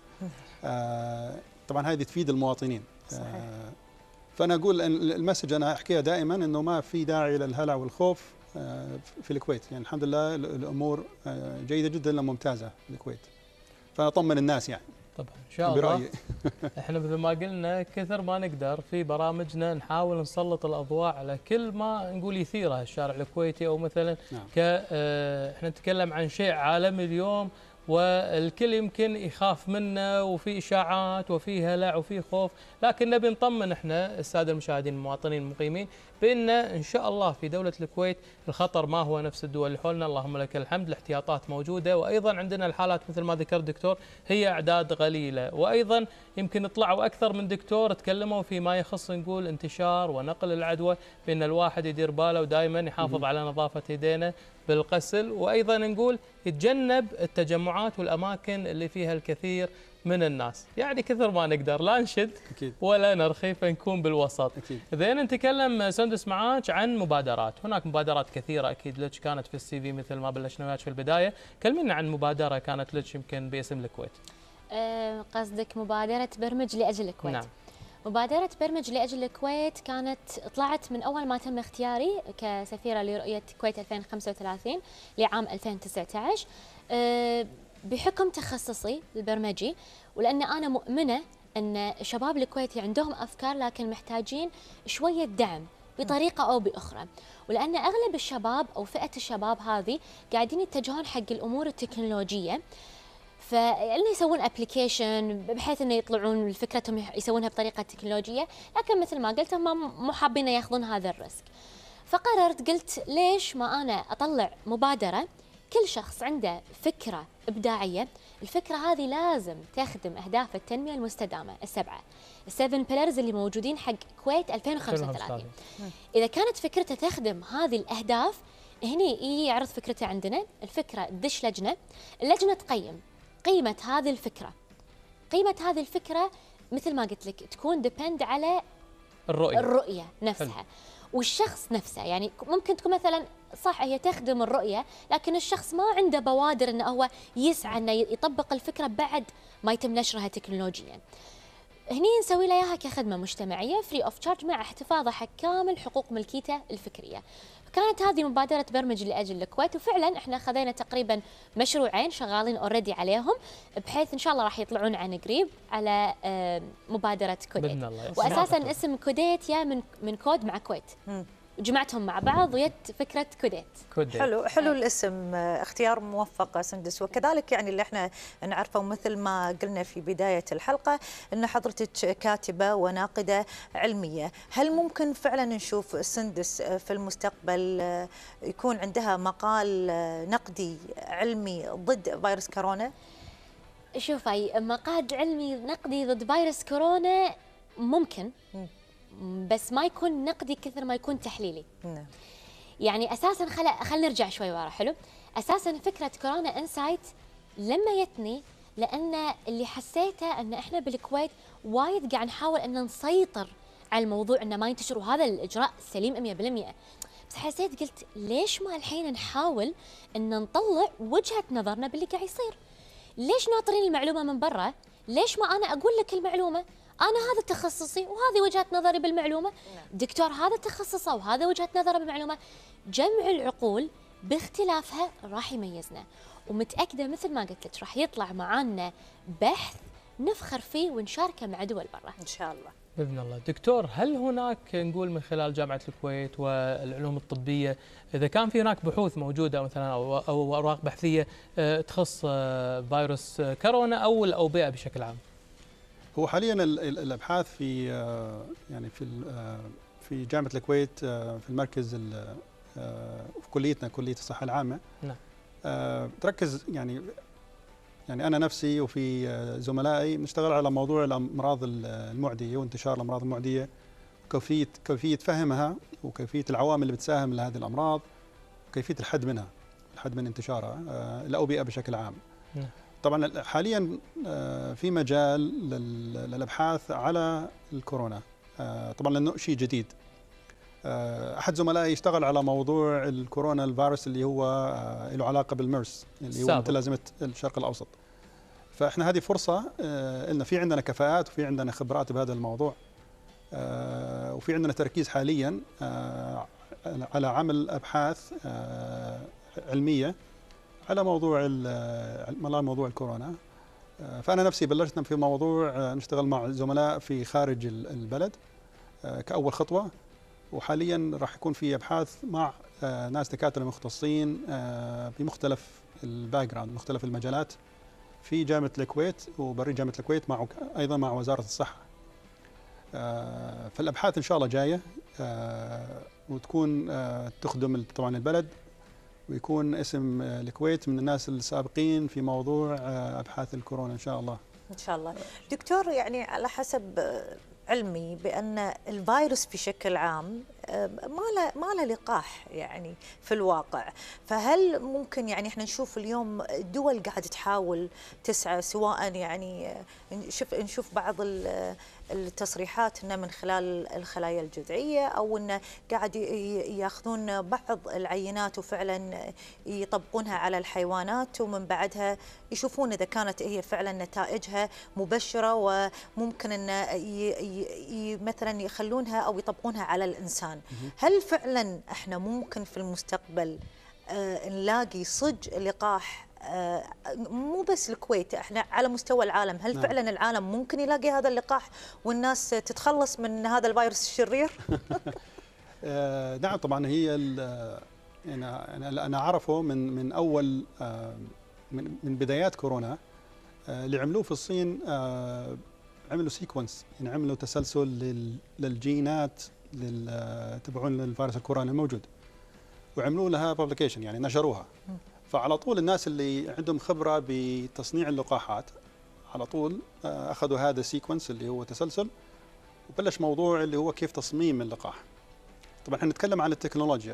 طبعا هذه تفيد المواطنين. صحيح. فانا اقول ان المسج انا احكيها دائما انه ما في داعي للهلع والخوف في الكويت، يعني الحمد لله الامور جيده جدا لممتازه في الكويت. فانا اطمن الناس يعني. طبعا ان شاء الله برأيي. احنا مثل ما قلنا كثر ما نقدر في برامجنا نحاول نسلط الاضواء على كل ما نقول يثيره الشارع الكويتي، او مثلا نعم. ك احنا نتكلم عن شيء عالمي اليوم والكل يمكن يخاف منه، وفي اشاعات وفي هلع وفي خوف، لكن نبي نطمن احنا الساده المشاهدين المواطنين المقيمين بان ان شاء الله في دوله الكويت الخطر ما هو نفس الدول اللي حولنا، اللهم لك الحمد، الاحتياطات موجوده، وايضا عندنا الحالات مثل ما ذكر الدكتور هي اعداد قليله، وايضا يمكن طلعوا اكثر من دكتور تكلموا فيما يخص نقول انتشار ونقل العدوى، بان الواحد يدير باله ودائما يحافظ على نظافه يدينه بالغسل، وايضا نقول يتجنب التجمعات والاماكن اللي فيها الكثير من الناس، يعني كثر ما نقدر لا نشد أكيد. ولا نرخي، فنكون بالوسط. زين نتكلم سندس معاك عن مبادرات، هناك مبادرات كثيره اكيد لك كانت في السي في مثل ما بلشنا وياك في البدايه، كلمينا عن مبادره كانت لك يمكن باسم الكويت. أه قصدك مبادره برمج لاجل الكويت. نعم. مبادرة برمج لأجل الكويت كانت طلعت من أول ما تم اختياري كسفيرة لرؤية الكويت ألفين وخمسة وثلاثين لعام ألفين وتسعة عشر، أه بحكم تخصصي البرمجي، ولأن أنا مؤمنة أن الشباب الكويتي عندهم أفكار لكن محتاجين شوية دعم بطريقة أو بأخرى، ولأن أغلب الشباب أو فئة الشباب هذه قاعدين يتجهون حق الأمور التكنولوجية، فإنه يسوون ابلكيشن بحيث انه يطلعون فكرتهم يسوونها بطريقه تكنولوجيه، لكن مثل ما قلت هم مو حابين ياخذون هذا الريسك. فقررت قلت ليش ما انا اطلع مبادره كل شخص عنده فكره ابداعيه، الفكره هذه لازم تخدم اهداف التنميه المستدامه السبعه، السفن بيلرز اللي موجودين حق كويت ألفين وخمسة وثلاثين. اذا كانت فكرته تخدم هذه الاهداف، هني يعرض فكرته عندنا، الفكره تدش لجنه، اللجنه تقيم قيمة هذه الفكرة. قيمة هذه الفكرة مثل ما قلت لك تكون ديبند على الرؤية الرؤية نفسها حلو. والشخص نفسه، يعني ممكن تكون مثلا صح هي تخدم الرؤية، لكن الشخص ما عنده بوادر انه هو يسعى انه يطبق الفكرة بعد ما يتم نشرها تكنولوجيا. هني نسوي له اياها كخدمة مجتمعية فري اوف تشارج مع احتفاظه حق كامل حقوق ملكيته الفكرية. كانت هذه مبادرة برمج لأجل الكويت، وفعلا احنا خذينا تقريبا مشروعين شغالين اوريدي عليهم، بحيث ان شاء الله راح يطلعون عن قريب على مبادرة كوديت. واساسا اسم كوديت يا من من كود مع كويت. جمعتهم مع بعض ويت فكره كوديت. كوديت حلو حلو الاسم، اختيار موفق سندس. وكذلك يعني اللي احنا نعرفه ومثل ما قلنا في بدايه الحلقه ان حضرتك كاتبه وناقده علميه، هل ممكن فعلا نشوف سندس في المستقبل يكون عندها مقال نقدي علمي ضد فيروس كورونا؟ شوفي، مقال علمي نقدي ضد فيروس كورونا ممكن، بس ما يكون نقدي كثر ما يكون تحليلي. نعم. يعني اساسا خل خل نرجع شوي ورا. حلو. اساسا فكره كورونا انسايت لما جتني لان اللي حسيته ان احنا بالكويت وايد قاعد نحاول ان نسيطر على الموضوع انه ما ينتشر، وهذا الاجراء سليم مئة بالمئة. بس حسيت قلت ليش ما الحين نحاول ان نطلع وجهه نظرنا باللي قاعد يصير؟ ليش ناطرين المعلومه من برا؟ ليش ما انا اقول لك المعلومه؟ انا هذا تخصصي وهذه وجهه نظري بالمعلومه، دكتور هذا تخصصه وهذا وجهه نظره بالمعلومه. جمع العقول باختلافها راح يميزنا، ومتاكده مثل ما قلت لك راح يطلع معانا بحث نفخر فيه ونشاركه مع دول برا ان شاء الله باذن الله. دكتور، هل هناك نقول من خلال جامعه الكويت والعلوم الطبيه اذا كان في هناك بحوث موجوده مثلا او او اوراق بحثيه تخص فيروس كورونا او الاوبئه بشكل عام؟ هو حاليا الابحاث في يعني في في جامعه الكويت في المركز في كليتنا كليه الصحه العامه نعم تركز يعني يعني انا نفسي وفي زملائي بنشتغل على موضوع الامراض المعديه وانتشار الامراض المعديه وكيفيه كيفيه فهمها وكيفيه العوامل اللي بتساهم لهذه الامراض وكيفيه الحد منها الحد من انتشارها الاوبئه بشكل عام. نعم. طبعا حاليا في مجال للابحاث على الكورونا، طبعا لانه شيء جديد. احد زملائي يشتغل على موضوع الكورونا الفيروس اللي هو له علاقه بالميرس اللي هو متلازمه الشرق الاوسط. فاحنا هذه فرصه لنا، في عندنا كفاءات وفي عندنا خبرات بهذا الموضوع، وفي عندنا تركيز حاليا على عمل ابحاث علميه على موضوع موضوع الكورونا. فانا نفسي بلشنا في موضوع نشتغل مع زملاء في خارج البلد كاول خطوه، وحاليا راح يكون في ابحاث مع ناس دكاتره مختصين بمختلف الباك جراوند مختلف المجالات في جامعه الكويت وبري جامعه الكويت مع ايضا مع وزاره الصحه. فالابحاث ان شاء الله جايه وتكون تخدم طبعا البلد، ويكون اسم الكويت من الناس السابقين في موضوع ابحاث الكورونا ان شاء الله. ان شاء الله. دكتور، يعني على حسب علمي بأن الفيروس بشكل عام ما له ما له لقاح يعني في الواقع، فهل ممكن يعني احنا نشوف اليوم الدول قاعده تحاول تسعى، سواء يعني نشوف نشوف بعض التصريحات انه من خلال الخلايا الجذعيه او انه قاعد ياخذون بعض العينات وفعلا يطبقونها على الحيوانات ومن بعدها يشوفون اذا كانت هي فعلا نتائجها مبشره وممكن ان مثلا يخلونها او يطبقونها على الانسان. هل فعلا احنا ممكن في المستقبل آه نلاقي صج لقاح آه مو بس الكويت، احنا على مستوى العالم؟ هل نعم. فعلا العالم ممكن يلاقي هذا اللقاح والناس تتخلص من هذا الفيروس الشرير؟ آه نعم طبعا. هي انا انا اعرفه من من اول آه من من بدايات كورونا آه اللي عملوه في الصين، آه عملوا سيكونس، يعني عملوا تسلسل للجينات تبعون الفيروس الكورونا الموجود وعملوا لها بابليكيشن، يعني نشروها. فعلى طول الناس اللي عندهم خبره بتصنيع اللقاحات على طول اخذوا هذا السيكونس اللي هو تسلسل وبلش موضوع اللي هو كيف تصميم اللقاح. طبعا احنا نتكلم عن التكنولوجيا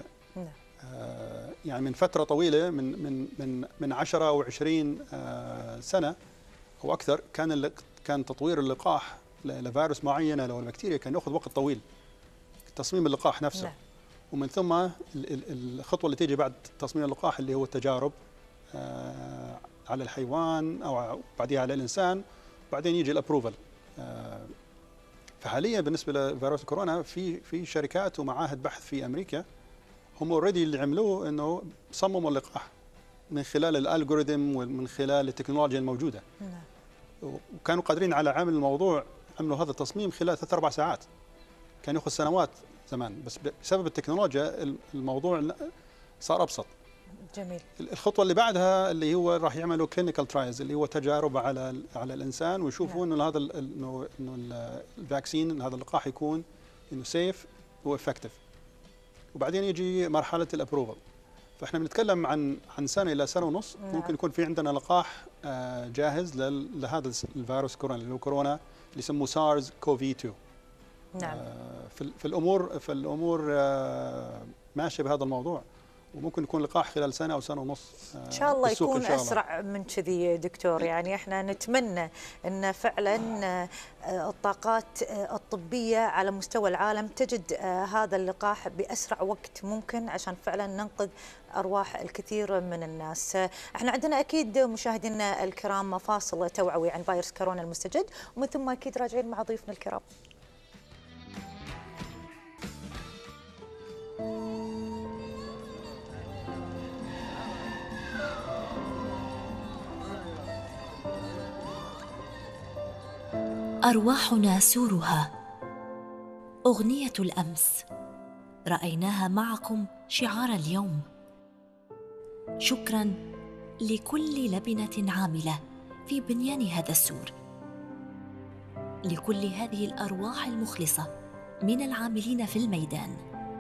آه يعني من فتره طويله، من من من من عشرة او عشرين آه سنه او اكثر، كان كان تطوير اللقاح لفيروس معينه لو البكتيريا كان ياخذ وقت طويل تصميم اللقاح نفسه. نعم. ومن ثم الخطوه اللي تيجي بعد تصميم اللقاح اللي هو التجارب آه على الحيوان او بعدها على الانسان، وبعدين يجي الابروفل. آه فحاليا بالنسبه لفيروس كورونا في في شركات ومعاهد بحث في امريكا هم اوريدي اللي عملوه انه صمموا اللقاح من خلال الالجوريثم ومن خلال التكنولوجيا الموجوده. نعم. وكانوا قادرين على عمل الموضوع، عملوا هذا التصميم خلال ثلاث اربع ساعات. كان ياخذ سنوات زمان، بس بسبب التكنولوجيا الموضوع صار ابسط. جميل. الخطوه اللي بعدها اللي هو راح يعملوا كلينيكال ترايلز اللي هو تجارب على على الانسان ويشوفوا انه هذا انه انه الفاكسين هذا اللقاح يكون انه سيف وافكتيف، وبعدين يجي مرحله الابروفل. فاحنا بنتكلم عن عن سنه الى سنه ونص. نعم. ممكن يكون في عندنا لقاح جاهز لهذا الفيروس كورونا اللي هو كورونا اللي يسموه سارز كوفي اثنين. نعم. في في الامور في الامور ماشيه بهذا الموضوع، وممكن يكون لقاح خلال سنه او سنه ونص. ان شاء الله يكون اسرع من كذي دكتور. يعني احنا نتمنى ان فعلا الطاقات الطبيه على مستوى العالم تجد هذا اللقاح باسرع وقت ممكن عشان فعلا ننقذ ارواح الكثير من الناس. احنا عندنا اكيد مشاهدينا الكرام فاصل توعوي عن فيروس كورونا المستجد، ومن ثم اكيد راجعين مع ضيوفنا الكرام. أرواحنا سورها، أغنية الأمس رأيناها معكم شعار اليوم. شكراً لكل لبنة عاملة في بنيان هذا السور، لكل هذه الأرواح المخلصة من العاملين في الميدان.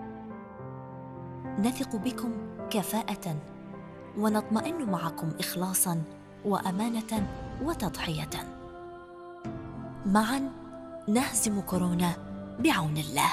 نثق بكم كفاءة ونطمئن معكم إخلاصاً وأمانة وتضحية. معاً نهزم كورونا بعون الله.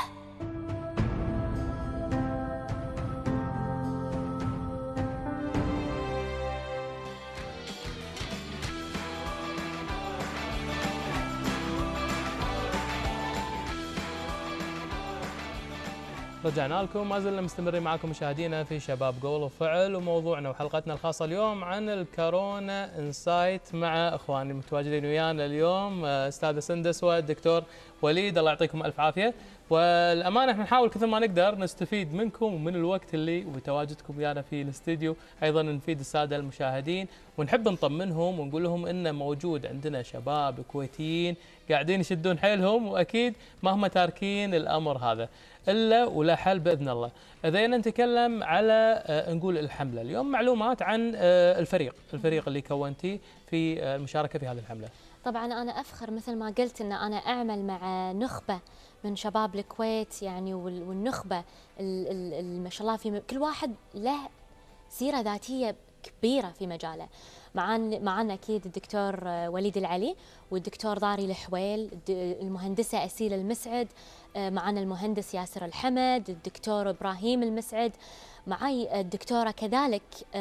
رجعنا لكم، ما زلنا مستمرين معكم مشاهدينا في شباب قول وفعل، وموضوعنا وحلقتنا الخاصة اليوم عن الكورونا انسايت مع اخواني المتواجدين ويانا اليوم استاذة سندس والدكتور وليد، الله يعطيكم الف عافية. والامانة احنا نحاول كثر ما نقدر نستفيد منكم ومن الوقت اللي وتواجدكم ويانا في الاستديو، ايضا نفيد السادة المشاهدين ونحب نطمنهم ونقول لهم انه موجود عندنا شباب كويتيين قاعدين يشدون حيلهم، واكيد ما هم تاركين الامر هذا الا ولا حل باذن الله. اذا نتكلم على نقول الحمله اليوم، معلومات عن الفريق، الفريق اللي كونتيه في المشاركه في هذه الحمله. طبعا انا افخر مثل ما قلت ان انا اعمل مع نخبه من شباب الكويت يعني، والنخبه ما شاء الله في كل واحد له سيره ذاتيه كبيره في مجاله. معنا معنا اكيد الدكتور وليد العلي والدكتور ضاري الحويل، المهندسه اسيل المسعد، معنا المهندس ياسر الحمد، الدكتور ابراهيم المسعد، معي الدكتوره كذلك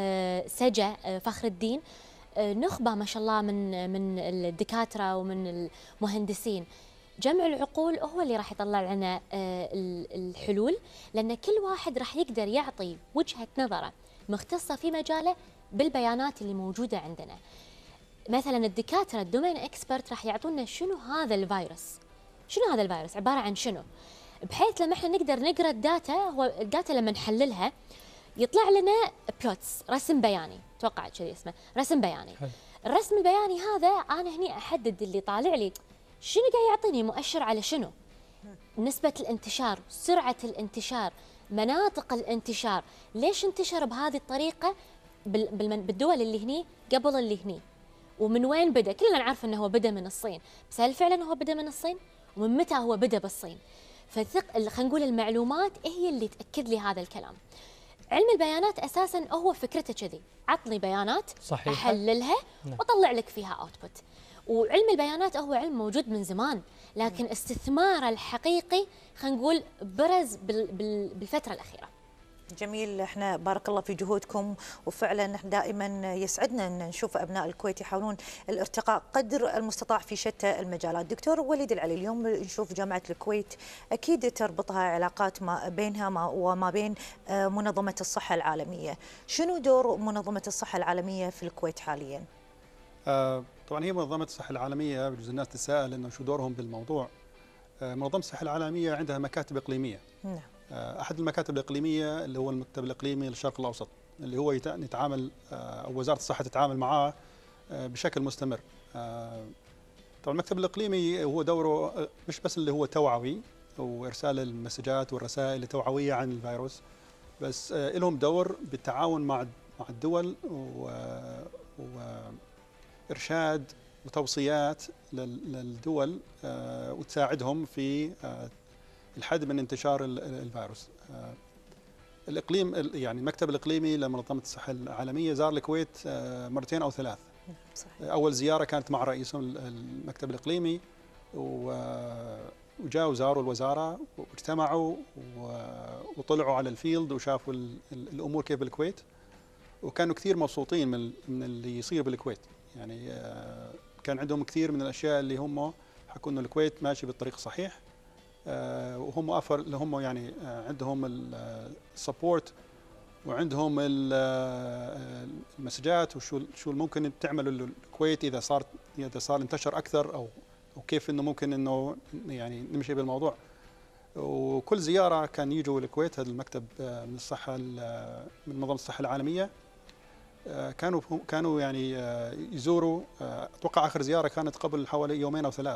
سجا فخر الدين. نخبه ما شاء الله من من الدكاتره ومن المهندسين. جمع العقول هو اللي راح يطلع لنا الحلول، لان كل واحد راح يقدر يعطي وجهه نظره مختصه في مجاله بالبيانات اللي موجوده عندنا. مثلا الدكاتره الدومين اكسبرت راح يعطونا شنو هذا الفيروس، شنو هذا الفيروس عباره عن شنو، بحيث لما احنا نقدر نقرا الداتا. هو الداتا لما نحللها يطلع لنا بلوتس، رسم بياني، اتوقع كذي اسمه رسم بياني. حل. الرسم البياني هذا انا هني احدد اللي طالع لي شنو قاعد يعطيني مؤشر على شنو، نسبه الانتشار، سرعه الانتشار، مناطق الانتشار، ليش انتشر بهذه الطريقه بالدول اللي هني قبل اللي هني، ومن وين بدا. كلنا نعرف انه هو بدا من الصين، بس هل فعلا هو بدا من الصين؟ ومن متى هو بدا بالصين؟ فثق خلينا نقول المعلومات هي اللي تاكد لي هذا الكلام. علم البيانات اساسا هو فكرته كذي، عطني بيانات صحيحة احللها نعم. واطلع لك فيها اوتبوت. وعلم البيانات هو علم موجود من زمان، لكن استثماره الحقيقي خلينا نقول برز بالفتره الاخيره. جميل، احنا بارك الله في جهودكم، وفعلا دائما يسعدنا ان نشوف ابناء الكويت يحاولون الارتقاء قدر المستطاع في شتى المجالات. دكتور وليد العلي، اليوم نشوف جامعه الكويت اكيد تربطها علاقات ما بينها ما وما بين منظمه الصحه العالميه، شنو دور منظمه الصحه العالميه في الكويت حاليا؟ آه طبعا هي منظمه الصحه العالميه، بجوز الناس تساءل انه شو دورهم بالموضوع. آه منظمه الصحه العالميه عندها مكاتب اقليميه. نعم. أحد المكاتب الإقليمية اللي هو المكتب الإقليمي للشرق الأوسط، اللي هو نتعامل أو وزارة الصحة تتعامل معاه بشكل مستمر. طبعا المكتب الإقليمي هو دوره مش بس اللي هو توعوي وإرسال المسجات والرسائل التوعوية عن الفيروس، بس لهم دور بالتعاون مع مع الدول وإرشاد وتوصيات للدول وتساعدهم في الحد من انتشار الفيروس. الاقليم يعني المكتب الاقليمي لمنظمه الصحه العالميه زار الكويت مرتين او ثلاث. صحيح. اول زياره كانت مع رئيس المكتب الاقليمي، وجاءوا زاروا الوزاره واجتمعوا وطلعوا على الفيلد وشافوا الامور كيف بالكويت، وكانوا كثير مبسوطين من من اللي يصير بالكويت. يعني كان عندهم كثير من الاشياء اللي هم حكوا انه الكويت ماشي بالطريق الصحيح، وهم افر اللي هم يعني عندهم السبورت وعندهم المسجات وشو شو ممكن تعمل الكويت اذا صار اذا صار انتشر اكثر، او وكيف انه ممكن انه يعني نمشي بالموضوع. وكل زياره كان يجوا الكويت هذا المكتب من الصحه من منظمه الصحه العالميه، كانوا كانوا يعني يزوروا. اتوقع اخر زياره كانت قبل حوالي يومين او ثلاث.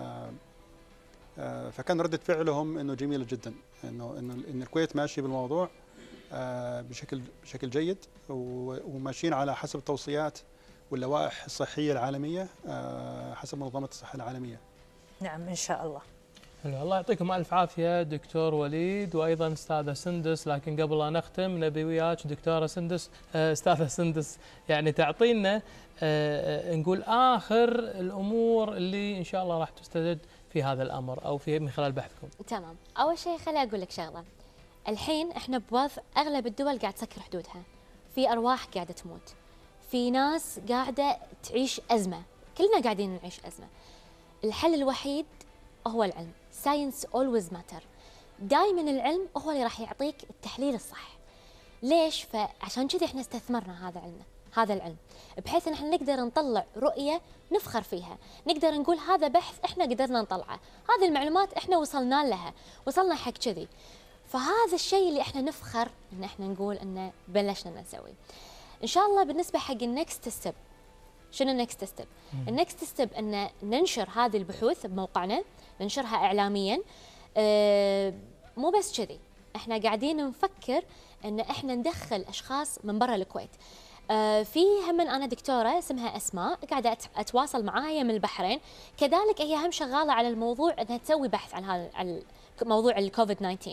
فكان ردة فعلهم انه جميله جدا، انه انه ان الكويت ماشي بالموضوع بشكل بشكل جيد، وماشيين على حسب التوصيات واللوائح الصحيه العالميه حسب منظمه الصحه العالميه. نعم ان شاء الله. حلو، الله يعطيكم الف عافيه دكتور وليد وايضا استاذه سندس. لكن قبل لا نختم نبي وياك دكتوره سندس، استاذه سندس، يعني تعطينا نقول اخر الامور اللي ان شاء الله راح تستجد في هذا الامر او في من خلال بحثكم. تمام، اول شيء خليني اقول لك شغله. الحين احنا بوضع اغلب الدول قاعد تسكر حدودها، في ارواح قاعده تموت، في ناس قاعده تعيش ازمه، كلنا قاعدين نعيش ازمه. الحل الوحيد هو العلم. ساينس اولويز ماتر. دائما العلم هو اللي راح يعطيك التحليل الصح. ليش؟ فعشان كذا احنا استثمرنا هذا علمنا، هذا العلم، بحيث ان احنا نقدر نطلع رؤيه نفخر فيها، نقدر نقول هذا بحث احنا قدرنا نطلعه، هذه المعلومات احنا وصلنا لها، وصلنا حق كذي. فهذا الشيء اللي احنا نفخر ان احنا نقول انه بلشنا نسوي. ان شاء الله بالنسبه حق النكست ستيب، شنو النكست ستيب؟ النكست ستيب ان ننشر هذه البحوث بموقعنا، ننشرها اعلاميا. اه مو بس كذي، احنا قاعدين نفكر ان احنا ندخل اشخاص من برا الكويت. اه في هم انا دكتوره اسمها اسماء قاعده اتواصل معاها من البحرين، كذلك هي هم شغاله على الموضوع انها تسوي بحث عن هذا على موضوع الكوفيد تسعة عشر.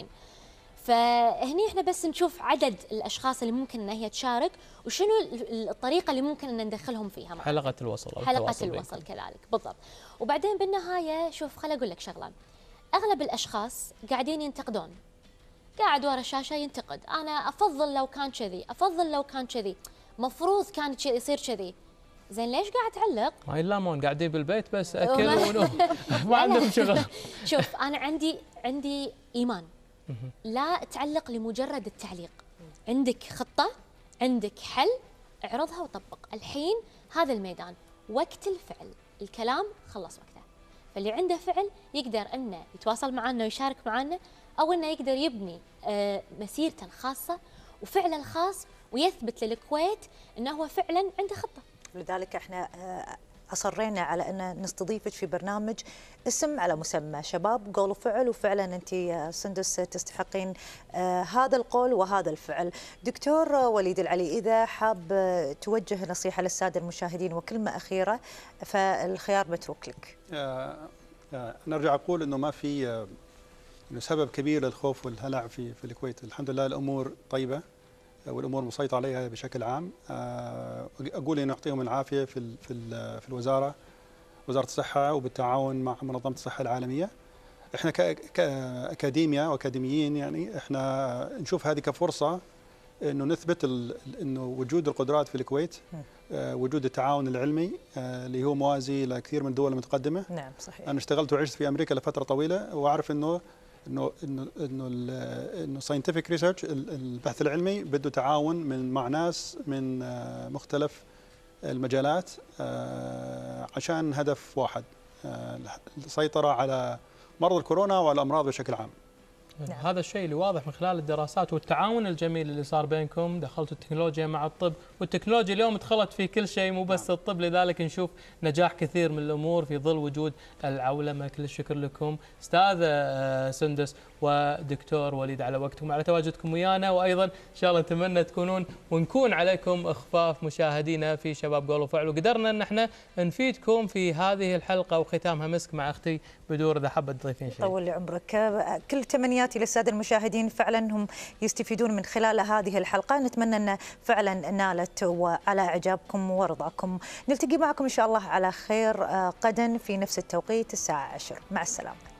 فهني احنا بس نشوف عدد الاشخاص اللي ممكن ان هي تشارك وشنو الطريقه اللي ممكن ان ندخلهم فيها معنا. حلقه الوصل او حلقه الوصل كذلك بالضبط. وبعدين بالنهايه شوف خليني اقول لك شغله، اغلب الاشخاص قاعدين ينتقدون، قاعد ورا الشاشه ينتقد، انا افضل لو كان كذي، افضل لو كان كذي، مفروض كان يصير كذي. زين ليش قاعد تعلق؟ ما يلامون قاعدين بالبيت بس اكل ونوم ما عندهم شغل. شوف انا عندي عندي ايمان، لا تعلق لمجرد التعليق. عندك خطة، عندك حل، اعرضها وطبق. الحين هذا الميدان وقت الفعل، الكلام خلص وقته. فاللي عنده فعل يقدر انه يتواصل معنا ويشارك معنا، او انه يقدر يبني مسيرته الخاصة وفعله الخاص ويثبت للكويت انه هو فعلا عنده خطة. لذلك احنا أصرينا على أن نستضيفك في برنامج اسم على مسمى، شباب قول وفعل، وفعلا أنت سندس تستحقين هذا القول وهذا الفعل. دكتور وليد العلي، إذا حاب توجه نصيحة للسادة المشاهدين وكلمة أخيرة فالخيار متروك لك. نرجع أقول أنه ما في سبب كبير للخوف والهلع في في الكويت. الحمد لله الأمور طيبة والامور مسيطر عليها بشكل عام. اقول انه يعطيهم العافيه في في في الوزاره، وزاره الصحه، وبالتعاون مع منظمه الصحه العالميه. احنا كاكاديميا واكاديميين يعني احنا نشوف هذه كفرصه انه نثبت انه وجود القدرات في الكويت، وجود التعاون العلمي اللي هو موازي لكثير من الدول المتقدمه. نعم صحيح. انا اشتغلت وعشت في امريكا لفتره طويله، واعرف انه انه انه انه انه ساينتفك ريسيرش، البحث العلمي بده تعاون من مع ناس من مختلف المجالات عشان هدف واحد، السيطره على مرض الكورونا والامراض بشكل عام. نعم. هذا الشيء اللي واضح من خلال الدراسات والتعاون الجميل اللي صار بينكم. دخلتوا التكنولوجيا مع الطب، والتكنولوجيا اليوم دخلت في كل شيء مو بس الطب، لذلك نشوف نجاح كثير من الامور في ظل وجود العولمه. كل الشكر لكم استاذه سندس ودكتور وليد على وقتكم، على تواجدكم ويانا، وايضا ان شاء الله نتمنى تكونون ونكون عليكم اخفاف مشاهدينا في شباب قول وفعل، وقدرنا ان احنا نفيدكم في هذه الحلقه وختامها مسك مع اختي بدور اذا حابه تضيفين شيء. طول لي عمرك. كل تمنياتي للساده المشاهدين فعلا هم يستفيدون من خلال هذه الحلقه، نتمنى ان فعلا نالت وعلى اعجابكم ورضاكم. نلتقي معكم ان شاء الله على خير غدا في نفس التوقيت الساعه عشرة. مع السلامه.